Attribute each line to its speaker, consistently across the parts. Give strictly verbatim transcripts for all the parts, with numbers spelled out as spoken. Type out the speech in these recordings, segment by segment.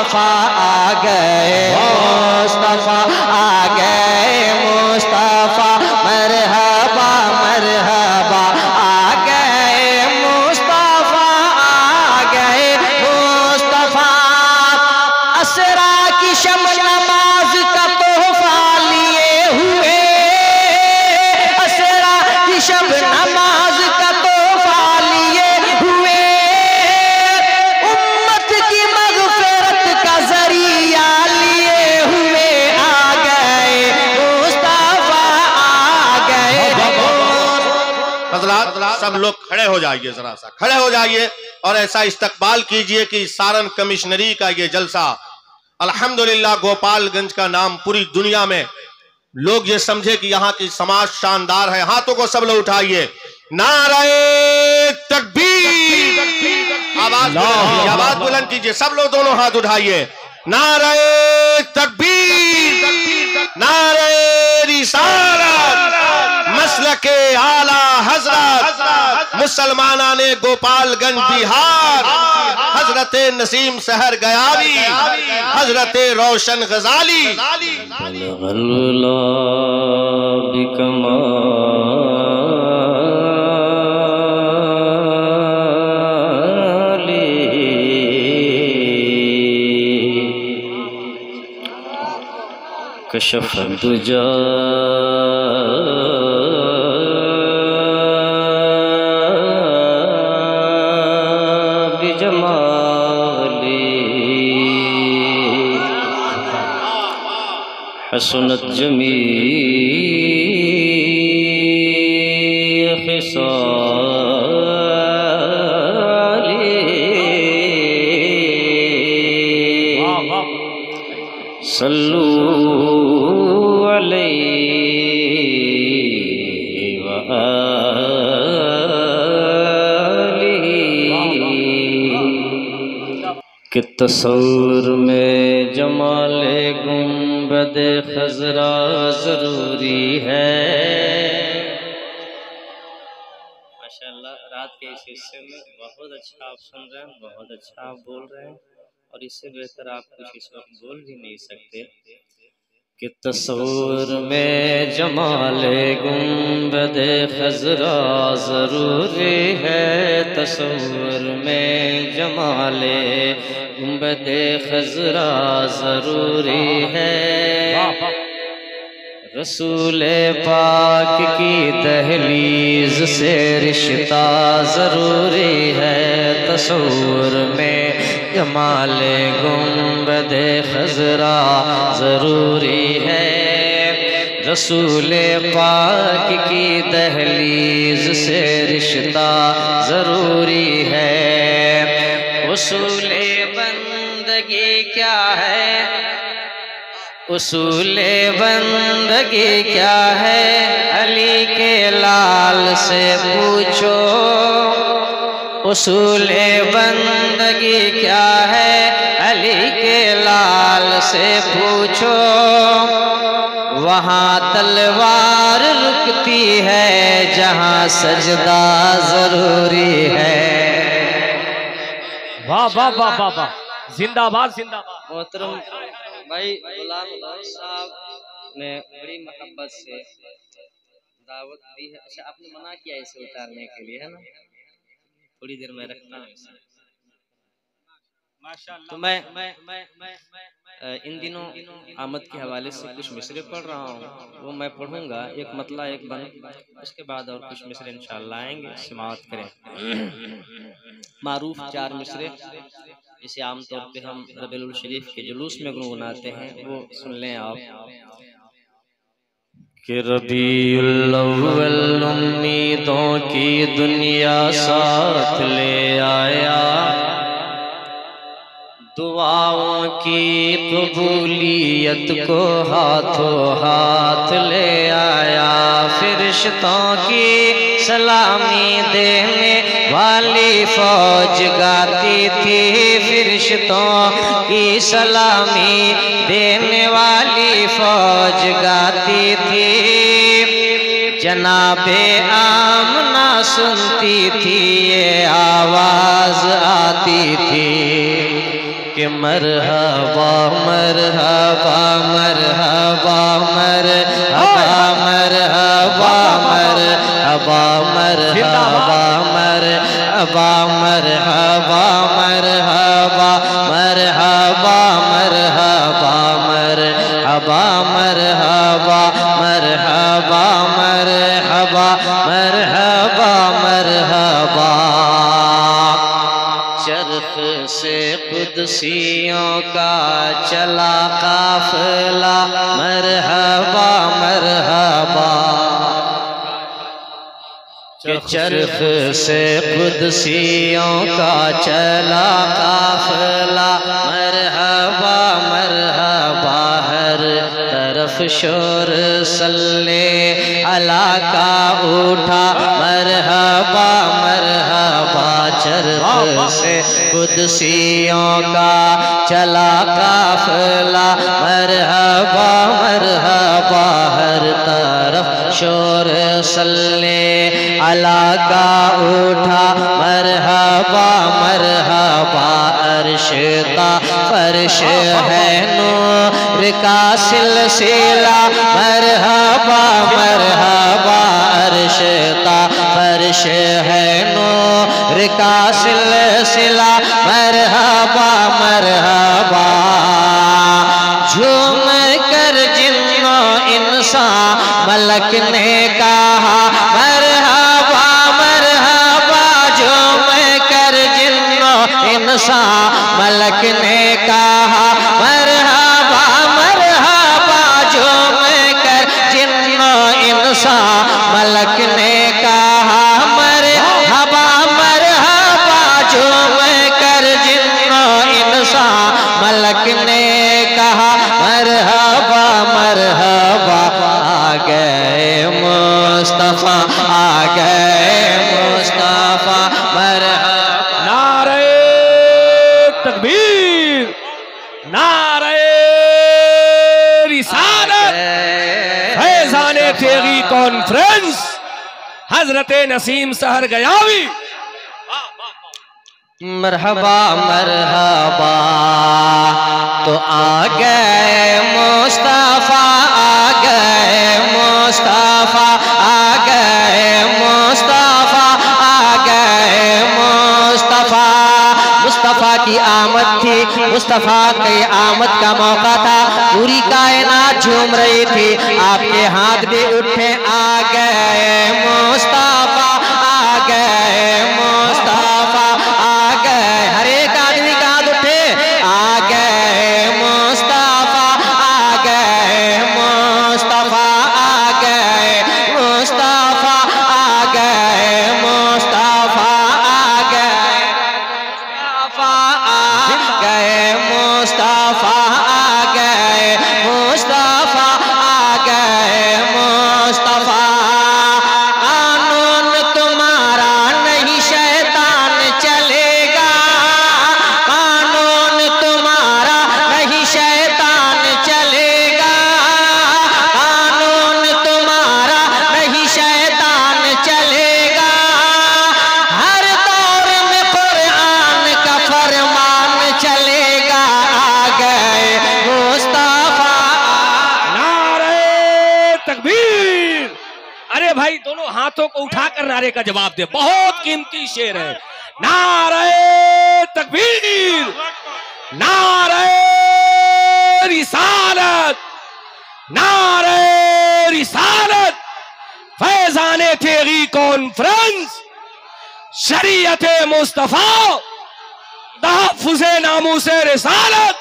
Speaker 1: मुस्तफा आ गए, मुस्तफा आ गए, मुस्तफा मरहबा मरहबा आ गए, मुस्तफा आ गए, मुस्तफा असरा की शब नमाज का तोहफा लिए हुए, असरा की शब नमाज का तोहफा लिए हुए, उम्मत की मग़फ़िरत का ज़रिया लिए हुए आ गए, मुस्तफा आ गए।
Speaker 2: हज़रात सब लोग खड़े हो जाइए, जरा सा खड़े हो जाइए और ऐसा इस्तकबाल कीजिए कि सारण कमिश्नरी का ये जलसा अल्हम्दुलिल्लाह गोपालगंज का नाम पूरी दुनिया में लोग ये समझे कि यहाँ की समाज शानदार है। हाथों को सब लोग उठाइए, नारे तकबीर, आवाज आवाज बुलंद कीजिए, सब लोग दोनों हाथ उठाइए, नारे तकबीर, नारे रिसालत, मसलके आला हजरत मुसलमाना ने गोपालगंज बिहार, हजरत नसीम सहर गयावी, हजरत रोशन गजाली,
Speaker 3: कशफ दुजा हसनत जमी सल्लू अलैहि व आलिहि कि तस्वुर में जमाले गुंबदे खजरा जरूरी है। माशाअल्लाह, रात के इस हिस्से में बहुत अच्छा आप सुन रहे हैं, बहुत अच्छा आप बोल रहे हैं और इससे बेहतर आप कुछ इस वक्त बोल भी नहीं सकते कि तस्वुर में जमाले गुंबदे खजरा जरूरी है, तस्वुर में जमाले गुंबदे खजरा जरूरी है, रसूले पाक की दहलीज से रिश्ता जरूरी है, तस्वुर में जमाले गुंबदे खजरा जरूरी है, रसूले पाक की दहलीज से रिश्ता जरूरी है। उसूले बंदगी क्या है, उसूले बंदगी क्या है, अली के लाल से पूछो, उसूले बंदगी क्या है, अली के लाल से पूछो, वहाँ तलवार रुकती है जहाँ सजदा जरूरी है।
Speaker 4: वाह वाह वाह वाह वाह, जिंदाबाद जिंदाबाद।
Speaker 3: मोहतरम भाई गुलाम साहब ने बड़ी मोहब्बत से दावत दी है। अच्छा, आपने मना किया इसे उतारने के लिए, है ना? थोड़ी देर में रखना है। तो मैं मैं मैं मैं इन दिनों आमद के हवाले से कुछ मिसरे पढ़ रहा हूँ, वो मैं पढ़ूंगा, एक मतला एक बन, उसके बाद और कुछ मिसरे इंशाअल्लाह आएंगे, समाअत करें। मारूफ चार मिसरे जिसे आमतौर पे हम रबीउल शरीफ के जुलूस में गुनगुनाते हैं, वो सुन लें आप। कि रबीउल अव्वल उम्मीदों की दुनिया साथ ले आया, दुआओं की कबूलियत को हाथों हाथ ले आया, फरिश्तों की सलामी देने वाली फौज गाती थी, फरिश्तों की सलामी देने वाली फौज गाती थी, जनाबे आमना सुनती थी ये आवाज आती थी, कि मरहबा मरहबा मरहबा मरहबा मरहबा मरहबा मरहबा मरहबा मरहबा मरहबा मरहबा मरहबा मरहबा मरहबा मरहबा मरहबा मरहबा मरहबा। चरख से कुदसियों का चला काफिला मरहबा मरहबा। चरख से कुदसियों का चला काफिला मरहबा मरहबा। हर तरफ शोर सल्ले अला का उठा मरहबा मरहबा। चरख से कुदसियों का चला काफिला मरहबा मरहबा। हर तरफ शोर सल्ले अला का उठा मरहबा मरहबा। अर्श का फर्श है नूर का सिलसिला मरहबा मरहबा। अर्श का फर्श है नूर का सिलसिला मरहबा मरहबा। झूम कर जिन्नो इंसान मलक ने कहा मरहबा मरहबा। झूम कर जिन्नो इंसान मलक ने कहा मरहबा मरहबा। झूम कर जिन्नो इंसान मलक ने कहा मरहबा मरहबा। झूम कर जिन्नो इंसान मलक ने कहा मरहबा मरहबा। आ गए मुस्तफा आ गए मुस्तफा मरहबा।
Speaker 4: नारे तकबीर, नारे रिसालत, फैज़ाने तेगी कॉन्फ्रेंस हजरत नसीम सहर गयावी।
Speaker 3: मरहबा मरहबा। तो आ गए मुस्तफा आ गए मुस्तफा आ गए मुस्तफा आ गए मुस्तफा। मुस्तफा की आमद थी, मुस्तफा की आमद का मौका था। पूरी कायनात झूम रही थी, आपके हाथ भी उठे। आ गए मुस्तफा आ गए मुस्तफा आ गए। हर एक आदमी का हाथ उठे। आ गए मुस्तफा आ गए मुस्तफा आ गए मुस्तफा आ गए मुस्तफा आ गए मुस्तफा आ गए मुस्तफा आ गए मुस्तफा आ गए मुस्तफा। कानून तुम्हारा नहीं शैतान चलेगा। कानून तुम्हारा नहीं शैतान चलेगा। कानून तुम्हारा नहीं शैतान चलेगा। हर दौर में कुरान का फरमान चलेगा। आ गए मुस्तफा।
Speaker 4: नारे तकबीर। अरे भाई दोनों हाथों को उठाकर नारे का जवाब दे, बहुत कीमती शेर है। नारे तकबीर, नारे रिसालत, नारे रिसालत। फैज़ाने तेगी कॉन्फ्रेंस शरीयत मुस्तफा तहफ़्फ़ुज़े नामूसे रिसालत।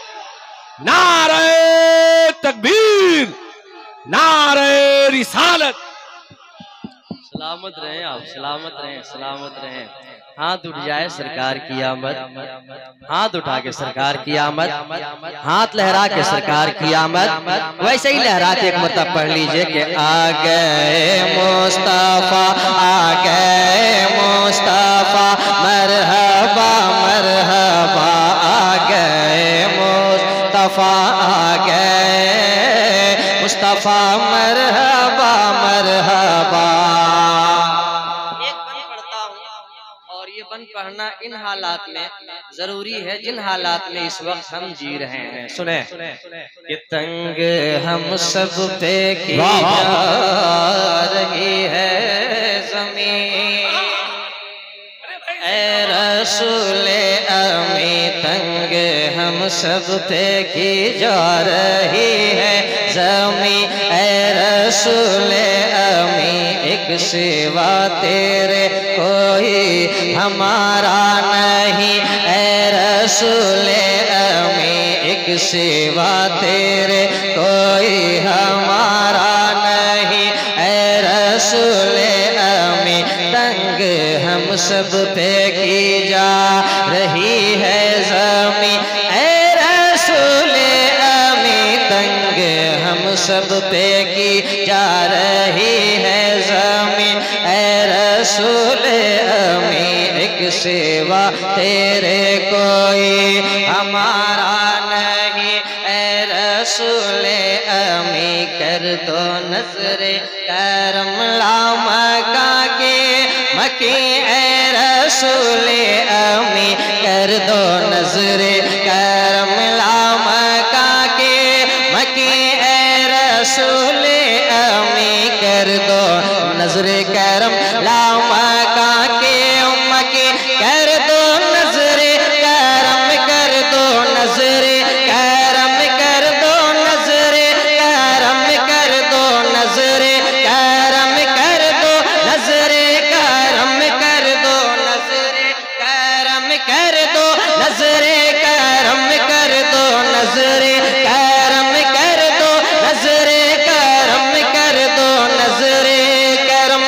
Speaker 4: नारे तकबीर, नारे रिसालत।
Speaker 3: सलामत रहें आप, सलामत रहें, सलामत रहें। हाथ उठ जाए सरकार की आमद। हाथ उठा के सरकार की आमद, हाथ लहरा के सरकार की आमद। वैसे ही लहरा के एक मरतबा पढ़ लीजिए कि आ गए मुस्तफा आ गए मुस्तफा मरहबा मरहबा। आ गए मुस्तफा आ गए मुस्तफा मरहबा मरहबा। बंद पढ़ना इन हालात में जरूरी है जिन हालात में इस वक्त हम जी रहे हैं। सुने कि तंग हम सब पे की जा रही है ज़मीन, ऐ रसूले अमी तंग हम सब पे की जा रही है ज़मीं, ऐ रसूले अमी एक सिवा तेरे कोई हमारा नहीं, ऐ रसूले अमी एक सिवा तेरे कोई हमारा नहीं, ऐ रसूले अमी तंग हम सब पे की जा रही है ज़मीं, ऐ रसूले अमी तंग हम सब पे की जा रही है ज़मीं, ऐ रसूले अमी एक सिवा तेरे कोई हमारा नहीं, ऐ रसूले अमी कर दो नजरे करम लामका के मकी, ऐ रसूले अमी कर दो नजरे करम लामका के मकी, ऐ रसूले अमी कर दो नजरे करम लामका के मकी, कर दो नजरे करम कर दो नजरे करम कर दो नजरे करम कर दो नजरे करम कर दो नजरे करम कर दो नजरे करम कर दो नजरे करम कर दो नजरे करम कर दो नजरे करम कर दो नजरे करम,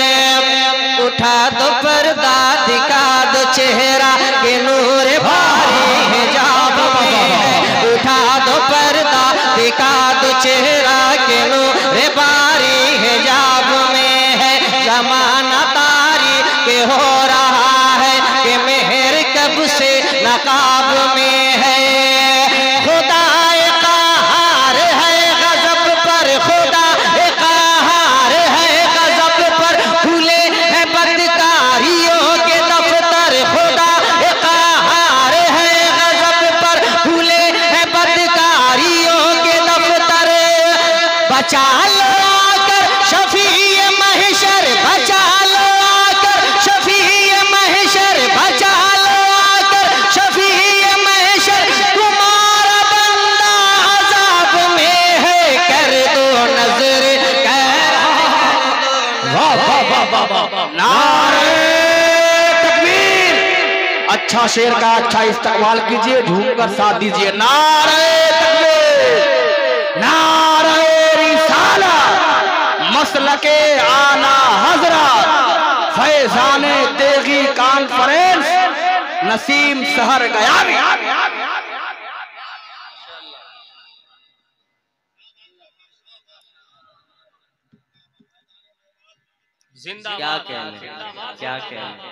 Speaker 3: उठा दो पर्दा दिखा दो चेहरा के नूर भारी हिजाब में, उठा दो पर्दा दिखा दो चेहरा के नूर भारी हिजाब में है, जमाना तारी के हो रहा है कि मेहर कब से नकाब में है, खुदा क़हार है गज़ब पर, खुदा क़हार है गज़ब पर, खुले हैं बदकारियों के दफ्तर, खुदा क़हार है गज़ब पर, खुले हैं बदकारियों के दफ्तर, बचा लो आकर शफीए महशर, बचा लो आकर शफीए महशर, बचा लो आकर शफीए महशर, तुम्हारा बंदा अज़ाब में है, कर दो नजर कर
Speaker 1: वाह वाह वाह वाह, नारे तकबीर। अच्छा शेर का अच्छा इस्तेमाल कीजिए, झूमकर साथ दीजिए। नारे तकबीर, नारे रिसाला, मसलके आला हजरत, फैजाने तेगी कॉन्फ्रेंस, नसीम शहर गया।
Speaker 3: क्या कहने क्या कहने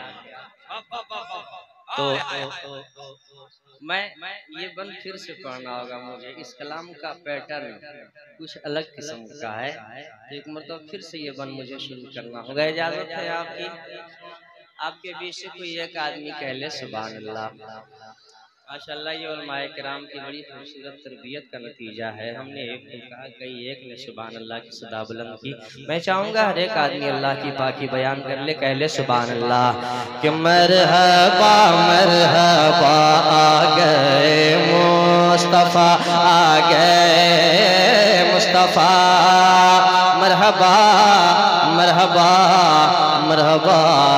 Speaker 3: तो, तो, तो मैं ये बंद फिर से पढ़ना होगा मुझे, इस कलाम का पैटर्न कुछ अलग किस्म का है, तो एक मतलब फिर से ये बंद मुझे शुरू करना होगा। इजाजत है आपकी, आपके बीच से कोई एक आदमी कह ले सुभान अल्लाह। माशाअल्लाह ये उलमाए किराम की बड़ी खूबसूरत तरबियत का नतीजा है। हमने एक को कहा, कई एक ने सुभान अल्लाह की सदा बुलंद की। मैं चाहूँगा हर एक आदमी अल्लाह की पाकी बयान कर ले, कह ले सुभान अल्लाह कि मरहबा मरहबा आ गए मुस्तफ़ा, आ गए मुस्तफ़ा, मरहबा मरहबा मरहबा,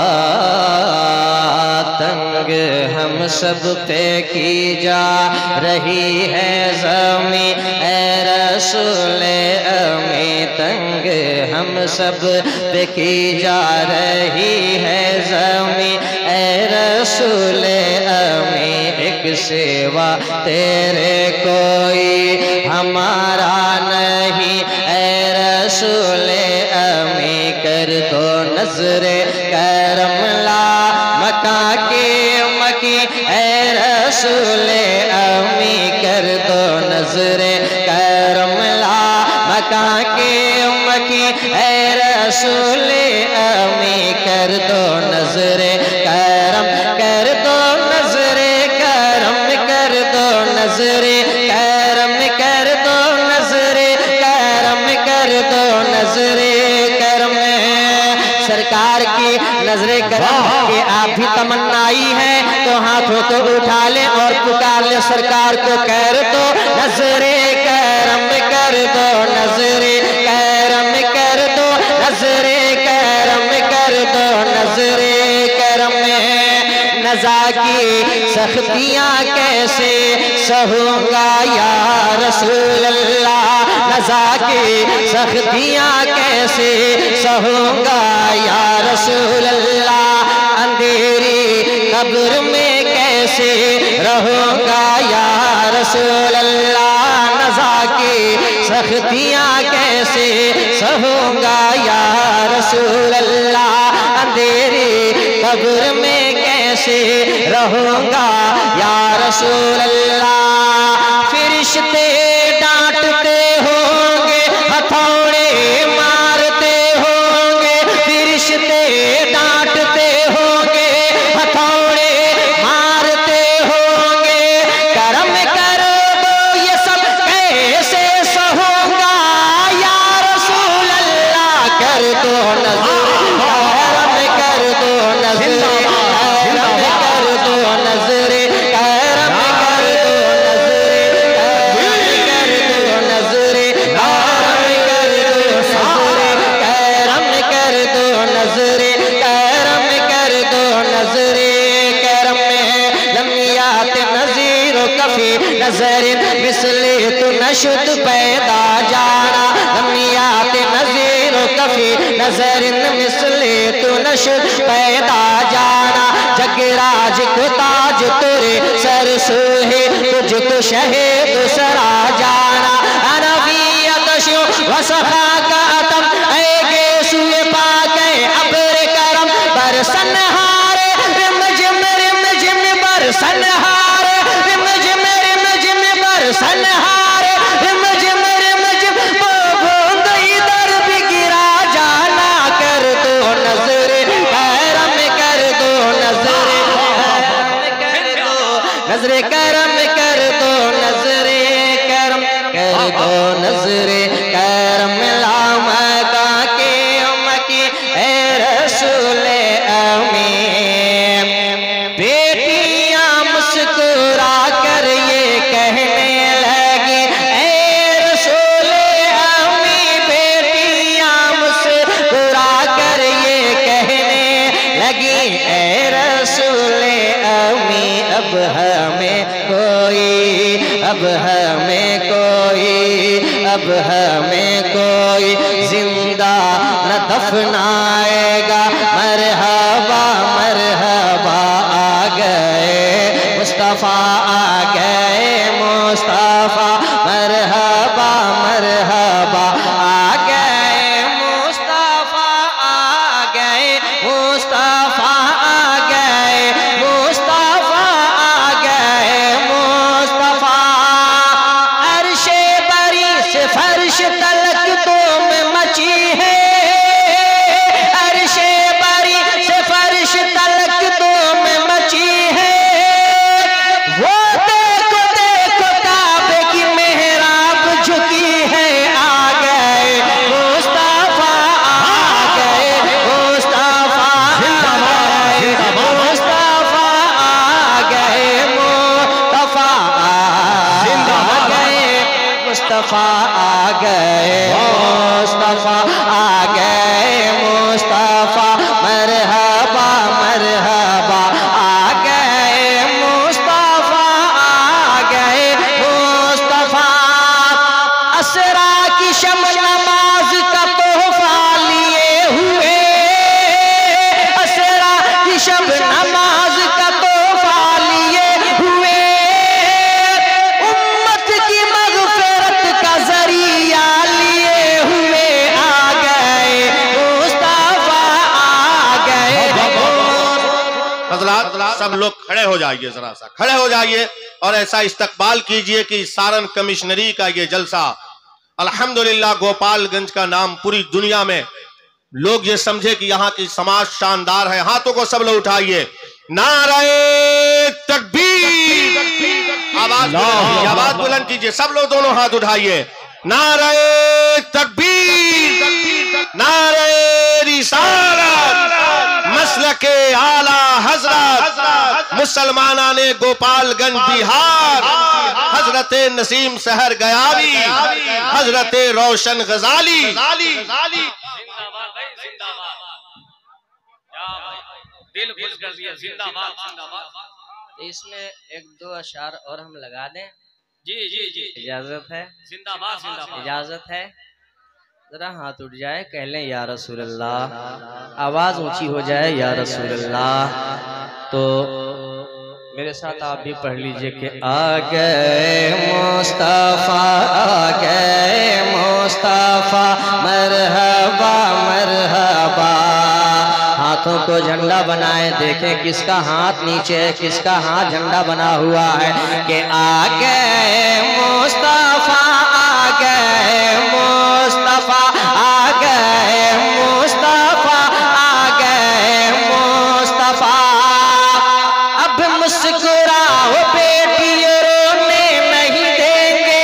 Speaker 3: तंग हम सब पे की जा रही है ज़मीं, ऐ रसूले अमी तंग हम सब पे की जा रही है ज़मीं, ऐ रसूले अमी एक सिवा तेरे कोई हमारा नहीं, ऐ रसूले अमी कर दो नजरे करम ला मका के मकी, ऐ रसूले अमी कर दो नजरे करम ला मका के मकी, ऐ रसूले अमी कर दो नजरे करम
Speaker 1: सरकार की नजरे करम के आप भी तमन्नाई है तो हाथों को उठा ले और पुकार ले सरकार को, कर दो नजरे करम कर दो, नजरे करम कर दो, नजरे करम कर दो, नजरे करम नजा की सख्तियां कैसे सहूंगा या रसूल अल्लाह, नजा की सख्तियां कैसे सहूंगा या रसूल अल्लाह, अंधेरी कब्र में कैसे रहूंगा या रसूल अल्लाह, नजा की सख्तियां कैसे सहूंगा या रसूल अल्लाह, अंधेरी कब्र में कैसे रहूंगा या रसूल अल्लाह। फरिश्ते डांटते होंगे, हथौड़े मारते होंगे, फरिश्ते डांटते होंगे, हथौड़े मारते होंगे, करम कर दो ये सब कैसे सहूंगा या रसूल अल्लाह, कर दो नजर करम कर दो नजर करम कर दो नजरे करम कर दो नजरे करम कर दो नजरे करम कर दो नजरे करम कर दो नजरे करम में लम्यात नजीर कफी नजरिन मिसले तू नशुद पैदा जाना, लम्यात नजीर कफी नजरिन मिसले तू नशुद पैदा जाना, जगराज को ताज तेरे सर सोहे तुझको शहे दूसरा जाना, अनवियत शो वसखा का अतम ऐगे सुए पाके अब्र करम बरसन हारे रिम जिम रिम जिम बरसन हारे रिम जिम रिम जिम बरसन हारे रिम जिम रिम जिम बूंद इधर भी गिरा जाना, कर दो नजरे करम कर दो नजरे नजरे करम कर दो नजरे करम कर दो नजरे करम लामका के उमकी ए रसूल अमीन, बेटियां मुस्कुरा कर ये कहने लगी ए रसूल अमीन, बेटियां मुस्कुरा कर ये कहने लगी ए रसूल अमीन, अब हमें कोई अब हमें कोई अब हमें कोई जिंदा न दफनाएगा, मरहबा मरहबा आ गए मुस्तफा आ गए मुस्तफा, मरहबा मरहबा आ गए मुस्तफा आ गए मुस्तफा आ गए मुस्तफा आ गए मुस्तफा, अर्शे बरी से फर्श तलक दो में मची है, अर्शे बरी से फर्श तलक दो में मची है, वो देखो देखो काबे की मेहराब झुकी है, आ गए मुस्तफा आ गए मुस्तफा आ गए मुस्तफा आ गए मुस्तफा आ गए मुस्तफा आ गए मुस्तफा आ गए मुस्तफा, मरहबा मरहबा आ गए मुस्तफा आ गए मुस्तफा, असरा की शम नमाज का तोहफा लिए हुए, असरा की शब नमाज का तोहफा लिए हुए, उम्मत की मगफिरत का जरिया लिए हुए, आ गए मुस्तफा आ गए।
Speaker 2: हजरात सब लोग खड़े हो जाइए, जरा सा खड़े हो जाइए और ऐसा इस्तकबाल कीजिए कि सारण कमिश्नरी का ये जलसा अल्हम्दुलिल्लाह गोपालगंज का नाम पूरी दुनिया में लोग ये समझे कि यहाँ की समाज शानदार है। हाथों को सब लोग उठाइए, नारे तकबीर, आवाज आवाज बुलंद कीजिए, सब लोग दोनों हाथ उठाइए, नारे तकबीर नारे रिसालत, मसलके आला हजरत, मुसलमाना ने गोपालगंज बिहार, हजरत नसीम सहर गयावी, हजरत रोशन गजाली।
Speaker 3: दिल खुश कर दिया, जिंदाबाद जिंदाबाद। तो इसमें एक दो अशार और हम लगा दें? जी जी जी, इजाजत है? जिंदाबाद जिंदाबाद, इजाजत है? जरा हाथ उठ जाए, कह लें या रसूल अल्लाह, आवाज ऊंची हो जाए या रसूल अल्लाह। तो मेरे साथ आप भी पढ़ लीजिए कि आ गए मुस्तफा, आ गए मुस्तफा, मरहबा मरहबा। हाथों को झंडा बनाए, देखें किसका हाथ नीचे है, किसका हाथ झंडा बना हुआ है। कि आ गए मुस्तफा, आ गए मुस्तफा, आ गए मुस्तफा, आ गए मुस्तफा। अब मुस्कुराओ बेटियों, रोने नहीं देंगे।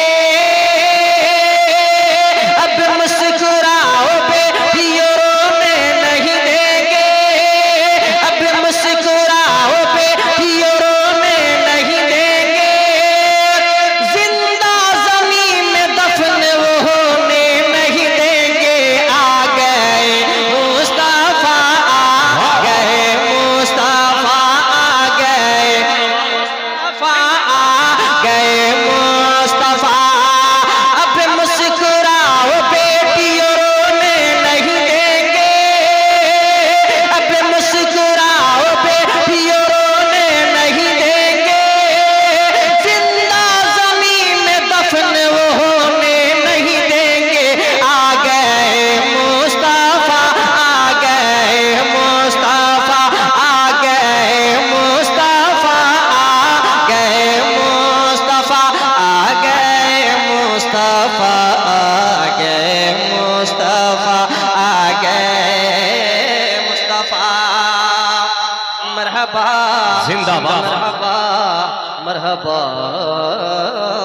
Speaker 3: अब मुस्कुराओ बेटियों, रोने नहीं देंगे। अब मुस्कुराओ बेटियों, रोने नहीं देंगे। जिंदा जमीन में दफन वो होने नहीं देंगे। आ गए मुस्तफा, आ गए मुस्तफा, आ गए मुस्तफा, आ गए मुस्तफा। अब मुस्कुराओ बेटियों, रोने नहीं देंगे। अब मुस्कुराओ बेटियों, रोने नहीं देंगे। जिंदा जमीन में दफन वो होने नहीं देंगे। आ गए मुस्तफा, आ गए मुस्तफा, आ गए मुस्तफा, आ गए मुस्तफा, आ गए मुस्तफा, आ गए मुस्तफा, आ गए मुस्तफा। मरहबा
Speaker 4: जिंदाबाद।
Speaker 3: मरहबा मरहबा